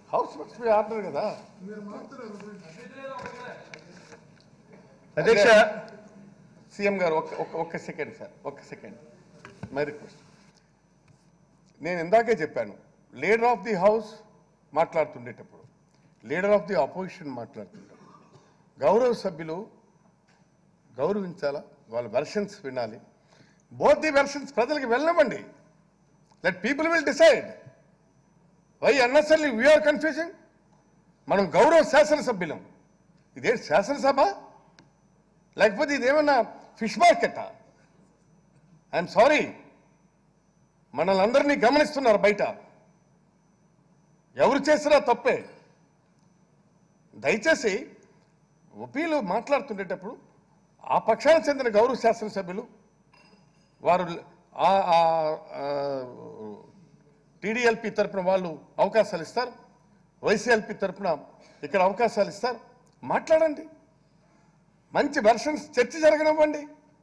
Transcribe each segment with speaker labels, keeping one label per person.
Speaker 1: House must be order కదా
Speaker 2: అధ్యక్ష.
Speaker 1: CM గారు ఒక్క సెకండ్ సార్, ఒక్క సెకండ్ మై రిక్వెస్ట్. నేను ఇందాకే చెప్పాను, లీడర్ ఆఫ్ ది హౌస్ మాట్లాడుతుండేటప్పుడు, లీడర్ ఆఫ్ ది అపోజిషన్ మాట్లాడుతుంటారు, గౌరవ సభ్యులు గౌరవించాలా, వాళ్ళ వెర్షన్స్ వినాలి. బోత్ ది వెర్షన్స్ ప్రజలకు వెళ్ళనివ్వండి. Let people will decide. Why unnecessary we are confusing. మనం గౌరవ శాసనసభ్యులం, ఇదే శాసనసభ లేకపోతే ఇదేమన్నా ఫిష్ మార్కెటా? ఐఎమ్ సారీ, మనల్ని అందరినీ గమనిస్తున్నారు బయట, ఎవరు చేసినా తప్పే. దయచేసి ఒపీలు మాట్లాడుతుండేటప్పుడు ఆ పక్షానికి చెందిన గౌరవ శాసనసభ్యులు వారు టీడీఎల్పీ తరఫున వాళ్ళు అవకాశాలు ఇస్తారు, వైసీఎల్పీ తరఫున ఇక్కడ అవకాశాలు ఇస్తారు, మాట్లాడండి. మంచి వెర్షన్స్ చర్చ జరగనివ్వండి.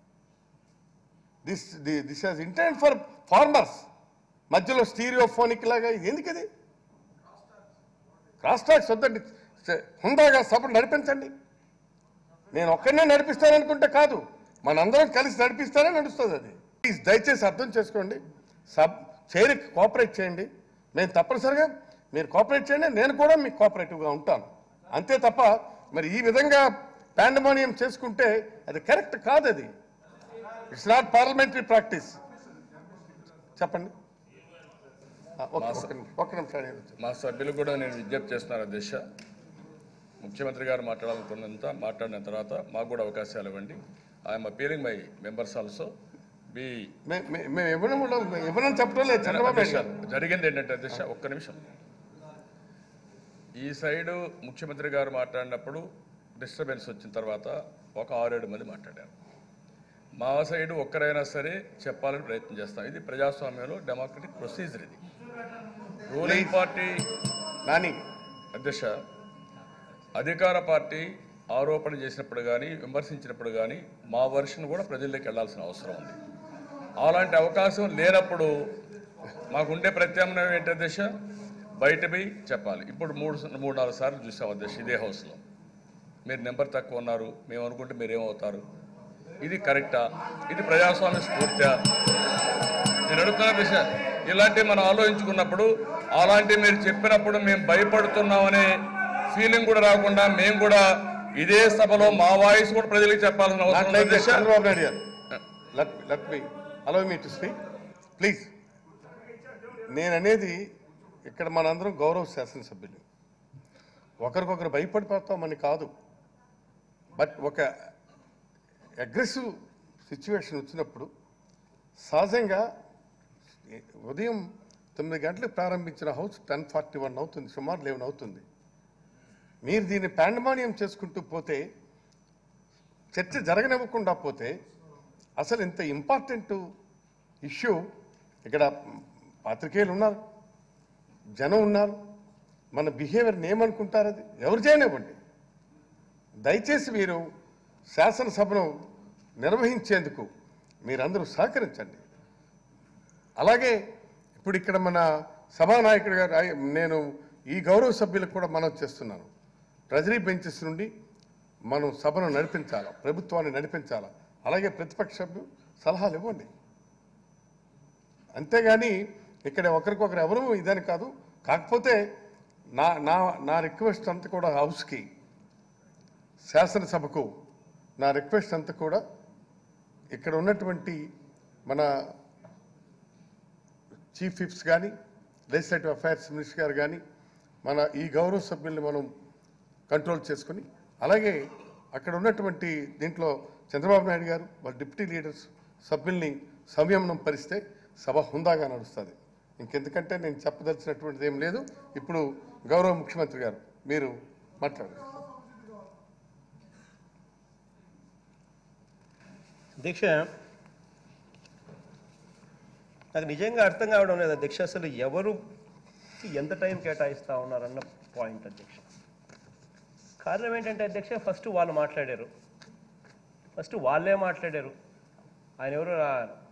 Speaker 1: This has intent for farmers. మధ్యలో స్టీరియోఫోనిక్ లాగా ఇది ఎందుకు? ఇది క్రాస్ టాక్స్ వద్దండి, హుందాగా సభను నడిపించండి. నేను ఒక్కడనే నడిపిస్తాననుకుంటే కాదు, మనందరం కలిసి నడిపిస్తానే నడుస్తుంది అది. ప్లీజ్ దయచేసి అర్థం చేసుకోండి. చైర్కి కోఆపరేట్ చేయండి. మేము తప్పనిసరిగా మీరు కోఆపరేట్ చేయండి, నేను కూడా మీకు కోఆపరేటివ్గా ఉంటాను. అంతే తప్ప మరి ఈ విధంగా పాండమోనియం చేసుకుంటే అది కరెక్ట్ కాదు. అది ఇట్స్ నాట్ పార్లమెంటరీ ప్రాక్టీస్. చెప్పండి. ఒక్క నిమిషం.
Speaker 3: మా సభ్యులు కూడా నేను విజ్ఞప్తి చేస్తున్నాను అధ్యక్ష, ముఖ్యమంత్రి గారు మాట్లాడాలనుకున్నంత మాట్లాడిన తర్వాత మాకు కూడా అవకాశాలు ఇవ్వండి. I'm appealing my members also be.
Speaker 1: మేము ఇవ్వనని చెప్పడం లేదు చంద్రబాబు నాయుడు గారు.
Speaker 3: జరిగింది ఏంటంటే అధ్యక్ష, ఒక్క నిమిషం. ఈ సైడు ముఖ్యమంత్రి గారు మాట్లాడినప్పుడు డిస్టర్బెన్స్ వచ్చిన తర్వాత ఒక 6-7 మంది మాట్లాడారు. మా సైడు ఒక్కరైనా సరే చెప్పాలని ప్రయత్నం చేస్తాం. ఇది ప్రజాస్వామ్యంలో డెమోక్రటిక్ ప్రొసీజర్. ఇది రూలింగ్ పార్టీ
Speaker 1: నాని
Speaker 3: అధ్యక్ష, అధికార పార్టీ ఆరోపణ చేసినప్పుడు కానీ విమర్శించినప్పుడు కానీ మా వర్షన్ కూడా ప్రజల్లోకి వెళ్లాల్సిన అవసరం ఉంది. అలాంటి అవకాశం లేనప్పుడు మాకుండే ప్రత్యామ్నాయం ఏంటి అధ్యక్ష? బయట పోయి చెప్పాలి. ఇప్పుడు 3-4 సార్లు చూసాం అధ్యక్ష ఇదే హౌస్లో. మీరు నెంబర్ తక్కువ ఉన్నారు, మేము అనుకుంటే మీరేమవుతారు? ఇది కరెక్టా? ఇది ప్రజాస్వామ్య స్ఫూర్తిగా? నేను అడుగుతున్న అధ్యక్ష, ఇలాంటివి మనం ఆలోచించుకున్నప్పుడు, అలాంటివి మీరు చెప్పినప్పుడు మేము భయపడుతున్నామనే ఫీలింగ్ కూడా రాకుండా మేము కూడా ఇదే సభలో మా వాయిస్ కూడా ప్రజలకు చెప్పాల్సిన అవసరం ఉంది.
Speaker 1: చంద్రబాబు నాయుడు గారు, let me allow me to speak please. నేననేది ఇక్కడ మనందరం గౌరవ శాసనసభ్యులు, ఒకరికొకరు భయపడిపోతామని కాదు. బట్ ఒక అగ్రెసివ్ సిచ్యువేషన్ వచ్చినప్పుడు సహజంగా ఉదయం 9 గంటలకు ప్రారంభించిన హౌస్ 10:41 అవుతుంది, సుమారు 11 అవుతుంది. మీరు దీన్ని పాండమానియం చేసుకుంటూ పోతే, చర్చ జరగనివ్వకుండా పోతే, అసలు ఇంత ఇంపార్టెంట్ ఇష్యూ ఇక్కడ పాత్రికేయులు ఉన్నారు, జనం ఉన్నారు, మన బిహేవియర్ని ఏమనుకుంటారు? అది ఎవరు చేయనివ్వండి. దయచేసి మీరు శాసనసభను నిర్వహించేందుకు మీరందరూ సహకరించండి. అలాగే ఇప్పుడు ఇక్కడ మన సభానాయకుడు గారు, నేను ఈ గౌరవ సభ్యులకు కూడా మనం చేస్తున్నాను, ట్రెజరీ బెంచెస్ నుండి మనం సభను నడిపించాలా, ప్రభుత్వాన్ని నడిపించాలా. అలాగే ప్రతిపక్ష సభ్యులు సలహాలు ఇవ్వండి. అంతేగాని ఇక్కడ ఒకరికొకరు ఎవరు ఇదని కాదు. కాకపోతే నా నా నా రిక్వెస్ట్ అంతా కూడా హౌస్కి, శాసనసభకు నా రిక్వెస్ట్ అంతా కూడా ఇక్కడ ఉన్నటువంటి మన చీఫ్ విప్స్ కానీ, లెజిస్లేటివ్ అఫైర్స్ మినిస్టర్ గారు కానీ, మన ఈ గౌరవ సభ్యుల్ని మనం కంట్రోల్ చేసుకుని, అలాగే అక్కడ ఉన్నటువంటి దీంట్లో చంద్రబాబు నాయుడు గారు వాళ్ళ డిప్యూటీ లీడర్స్ సభ్యుల్ని సంయమనం పరిస్తే సభ హుందాగా నడుస్తుంది. ఇంకెందుకంటే నేను చెప్పదలిచినటువంటిది ఏం లేదు. ఇప్పుడు గౌరవ ముఖ్యమంత్రి గారు మీరు మాట్లాడారు.
Speaker 2: అధ్యక్ష, నాకు నిజంగా అర్థం కావడం లేదు అధ్యక్ష, అసలు ఎవరు ఎంత టైం కేటాయిస్తూ ఉన్నారన్న పాయింట్ అధ్యక్ష. కారణం ఏంటంటే అధ్యక్ష, ఫస్ట్ వాళ్ళు మాట్లాడారు, ఫస్ట్ వాళ్ళే మాట్లాడారు. ఆయన ఎవరు,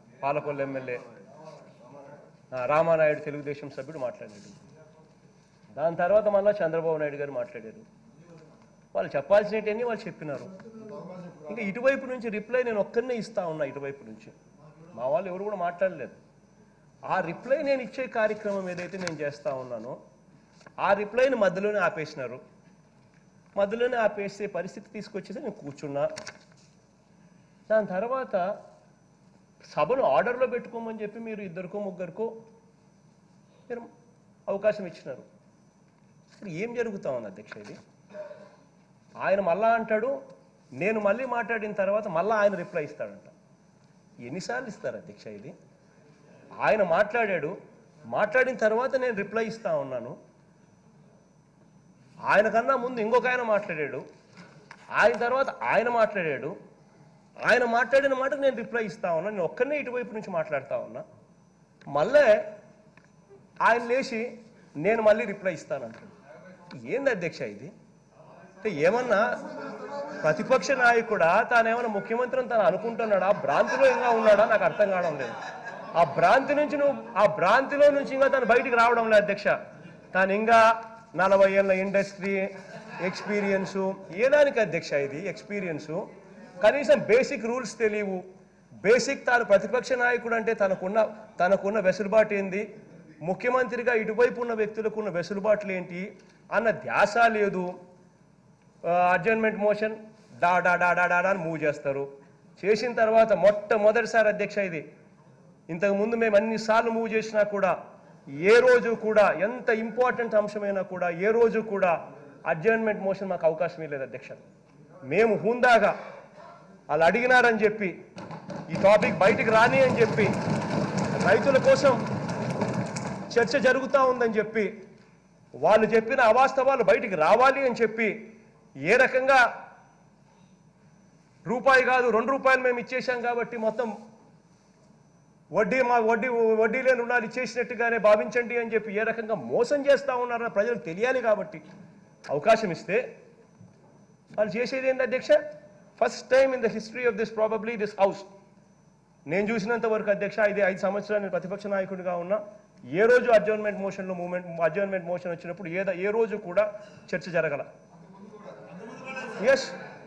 Speaker 2: పాలకొల్లు ఎమ్మెల్యే రామానాయుడు తెలుగుదేశం సభ్యుడు మాట్లాడాడు. దాని తర్వాత మళ్ళీ చంద్రబాబు నాయుడు గారు మాట్లాడారు. వాళ్ళు చెప్పాల్సినవన్నీ వాళ్ళు చెప్పినారు. ఇంకా ఇటువైపు నుంచి రిప్లై నేను ఒక్కరినే ఇస్తా ఉన్నా. ఇటువైపు నుంచి మా వాళ్ళు ఎవరు కూడా మాట్లాడలేదు. ఆ రిప్లై నేను ఇచ్చే కార్యక్రమం ఏదైతే నేను చేస్తూ ఉన్నానో ఆ రిప్లైని మధ్యలోనే ఆపేసినారు. మధ్యలోనే ఆపేసే పరిస్థితి తీసుకొచ్చేసి నేను కూర్చున్నా. దాని తర్వాత సభను ఆర్డర్లో పెట్టుకోమని చెప్పి మీరు ఇద్దరికో ముగ్గురికో మీరు అవకాశం ఇచ్చినారు. అసలు ఏం జరుగుతూ ఉంది అధ్యక్ష ఇది? ఆయన మళ్ళా అంటాడు, నేను మళ్ళీ మాట్లాడిన తర్వాత మళ్ళీ ఆయన రిప్లై ఇస్తాడంట. ఎన్నిసార్లు ఇస్తారు అధ్యక్ష ఇది? ఆయన మాట్లాడాడు, మాట్లాడిన తర్వాత నేను రిప్లై ఇస్తా ఉన్నాను. ఆయన కన్నా ముందు ఇంకొక ఆయన మాట్లాడాడు, ఆయన తర్వాత ఆయన మాట్లాడాడు, ఆయన మాట్లాడిన మాటకు నేను రిప్లై ఇస్తా ఉన్నా. నేను ఒక్కనే ఇటువైపు నుంచి మాట్లాడుతూ ఉన్నా. మళ్ళీ ఆయన లేచి నేను మళ్ళీ రిప్లై ఇస్తానంటాడు. ఏంది అధ్యక్ష ఇది? అంటే ఏమన్నా ప్రతిపక్ష నాయకుడా, తానేమన్నా ముఖ్యమంత్రిని తను అనుకుంటున్నాడా, భ్రాంతిలో ఇంకా ఉన్నాడా? నాకు అర్థం కావడం లేదు. ఆ భ్రాంతిలో నుంచి ఇంకా తను బయటికి రావడం లేదు అధ్యక్ష. తాను ఇంకా 40 ఏళ్ళ ఇండస్ట్రీ ఎక్స్పీరియన్సు ఏదానికి అధ్యక్ష ఇది ఎక్స్పీరియన్సు? కనీసం బేసిక్ రూల్స్ తెలియవు. బేసిక్ తాను ప్రతిపక్ష నాయకుడు అంటే తనకున్న వెసులుబాటు ఏంది, ముఖ్యమంత్రిగా ఇటువైపు ఉన్న వ్యక్తులకు ఉన్న వెసులుబాట్లు ఏంటి అన్న ధ్యాస లేదు. అడ్జర్న్మెంట్ మోషన్ డా డా డా డా డా అని మూవ్ చేస్తారు. చేసిన తర్వాత మొట్టమొదటిసారి అధ్యక్ష ఇది. ఇంతకుముందు మేము అన్నిసార్లు మూవ్ చేసినా కూడా ఏ రోజు కూడా ఎంత ఇంపార్టెంట్ అంశమైనా కూడా ఏ రోజు కూడా అడ్జర్న్మెంట్ మోషన్ మాకు అవకాశం ఇవ్వలేదు అధ్యక్ష. మేము హుందాగా వాళ్ళు అడిగినారని చెప్పి ఈ టాపిక్ బయటికి రాని అని చెప్పి రైతుల కోసం చర్చ జరుగుతూ ఉందని చెప్పి వాళ్ళు చెప్పిన అవాస్తవాలు బయటికి రావాలి అని చెప్పి ఏ రకంగా రూపాయి కాదు 2 రూపాయలు మేము ఇచ్చేసాం కాబట్టి మొత్తం వడ్డీ లేని రుణాలు ఇచ్చేసినట్టుగానే భావించండి అని చెప్పి ఏ రకంగా మోసం చేస్తూ ఉన్నారని ప్రజలకు తెలియాలి కాబట్టి అవకాశం ఇస్తే వాళ్ళు చేసేది ఏంటి అధ్యక్ష? First time in the history of this probably this house నేను చూసినంత వరకు అధ్యక్ష, ఇది 5 సంవత్సరాలు నేను ప్రతిపక్ష నాయకుడిగా ఉన్నా, ఏ రోజు అడ్జర్న్మెంట్ మోషన్ వచ్చినప్పుడు ఏ రోజు కూడా చర్చ జరగల. ఎస్,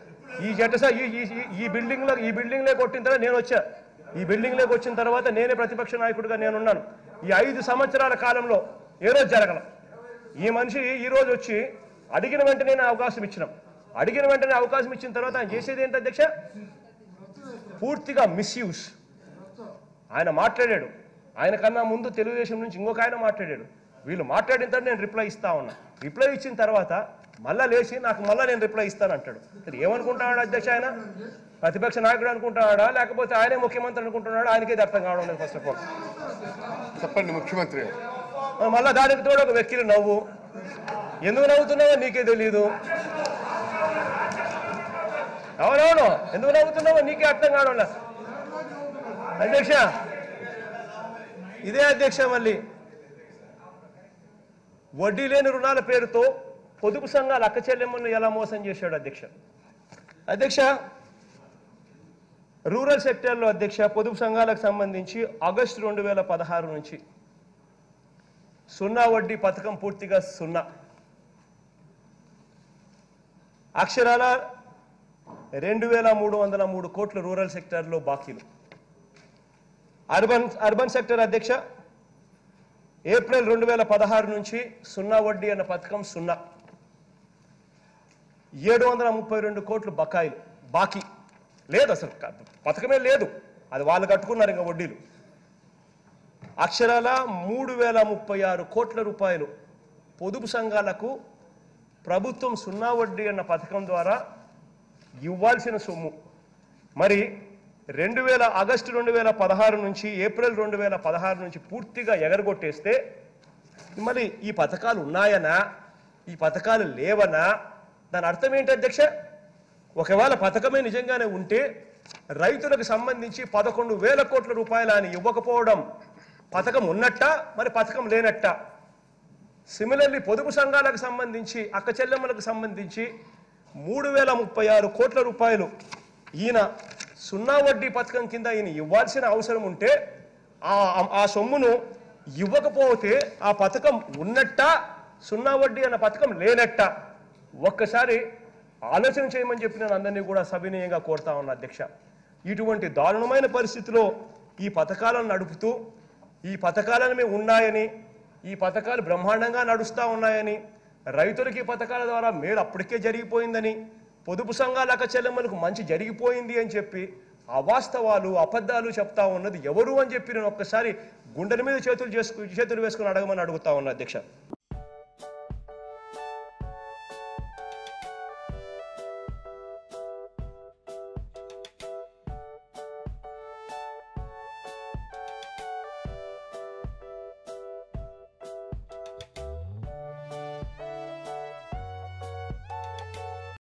Speaker 2: ఈ బిల్డింగ్లో కొట్టిన తర్వాత నేను వచ్చా. ఈ బిల్డింగ్లోకి వచ్చిన తర్వాత నేనే ప్రతిపక్ష నాయకుడిగా నేనున్నాను. ఈ 5 సంవత్సరాల కాలంలో ఏ రోజు జరగల. ఈ మనిషి ఈ రోజు వచ్చి అడిగిన వెంటనే అవకాశం ఇచ్చినాం. అడిగిన వెంటనే అవకాశం ఇచ్చిన తర్వాత ఆయన చేసేది ఏంటి అధ్యక్ష? పూర్తిగా మిస్యూజ్. ఆయన మాట్లాడాడు, ఆయన కన్నా ముందు తెలుగుదేశం నుంచి ఇంకొక ఆయన మాట్లాడాడు. వీళ్ళు మాట్లాడిన తర్వాత నేను రిప్లై ఇస్తా ఉన్నా. రిప్లై ఇచ్చిన తర్వాత మళ్ళా లేచి నాకు మళ్ళీ నేను రిప్లై ఇస్తానంటాడు. ఏమనుకుంటాడు అధ్యక్ష? ఆయన ప్రతిపక్ష నాయకుడు అనుకుంటున్నాడా లేకపోతే ఆయనే ముఖ్యమంత్రి అనుకుంటున్నాడా? ఆయనకే అర్థం కావడం లేదు. ఫస్ట్ ఆఫ్ ఆల్
Speaker 1: చెప్పండి ముఖ్యమంత్రి.
Speaker 2: మళ్ళా దానికి తోడు ఒక వ్యక్తి నవ్వు. ఎందుకు నవ్వుతున్నావో నీకే తెలీదు. అవునవును, ఎందుకు నవ్వుతున్నావో నీకే అర్థం కావడం లేదు అధ్యక్ష. ఇదే అధ్యక్ష మళ్ళీ వడ్డీ లేని రుణాల పేరుతో పొదుపు సంఘాల అక్క చెల్లెమ్మను ఎలా మోసం చేశాడు అధ్యక్ష. రూరల్ సెక్టర్లో అధ్యక్ష పొదుపు సంఘాలకు సంబంధించి ఆగస్టు 2016 నుంచి 0 వడ్డీ పథకం పూర్తిగా 0. అక్షరాల 2303 కోట్ల రూరల్ సెక్టర్లో బాకీలు. అర్బన్ సెక్టర్ అధ్యక్ష ఏప్రిల్ 2016 నుంచి 0 వడ్డీ అన్న పథకం 0. 732 కోట్లు బాకీ లేదు, అసలు పథకమే లేదు. అది వాళ్ళు కట్టుకున్నారు ఇంకా వడ్డీలు. అక్షరాల 3036 కోట్ల రూపాయలు పొదుపు సంఘాలకు ప్రభుత్వం 0 వడ్డీ అన్న పథకం ద్వారా ఇవ్వాల్సిన సొమ్ము మరి ఆగస్టు 2016 నుంచి ఏప్రిల్ 2016 నుంచి పూర్తిగా ఎగరగొట్టేస్తే మరి ఈ పథకాలు ఉన్నాయనా, ఈ పథకాలు లేవనా? దాని అర్థం ఏంటి అధ్యక్ష? ఒకవేళ పథకమే నిజంగానే ఉంటే రైతులకు సంబంధించి 11,000 కోట్ల రూపాయలు అని ఇవ్వకపోవడం పథకం ఉన్నట్ట, మరి పథకం లేనట్ట? సిమిలర్లీ పొదుపు సంఘాలకు సంబంధించి అక్క చెల్లెమ్మలకు సంబంధించి 3036 కోట్ల రూపాయలు ఈయన 0 వడ్డీ పథకం కింద ఈయన ఇవ్వాల్సిన అవసరం ఉంటే ఆ సొమ్మును ఇవ్వకపోతే ఆ పథకం ఉన్నట్ట సున్నా వడ్డీ అన్న పథకం లేనట్ట ఒక్కసారి ఆలోచన చేయమని చెప్పి నేను అందరినీ కూడా సవినయంగా కోరుతా ఉన్నా అధ్యక్ష. ఇటువంటి దారుణమైన పరిస్థితిలో ఈ పథకాలను నడుపుతూ ఈ పథకాలను ఉన్నాయని, ఈ పథకాలు బ్రహ్మాండంగా నడుస్తూ ఉన్నాయని, రైతులకి ఈ పథకాల ద్వారా మేలు అప్పటికే జరిగిపోయిందని, పొదుపు సంఘాల అక్క చెల్లెమ్మలకు మంచి జరిగిపోయింది అని చెప్పి అవాస్తవాలు అబద్ధాలు చెప్తా ఉన్నది ఎవరు అని చెప్పి నేను ఒక్కసారి గుండెల మీద చేతులు వేసుకుని అడగమని అడుగుతా ఉన్నా అధ్యక్ష.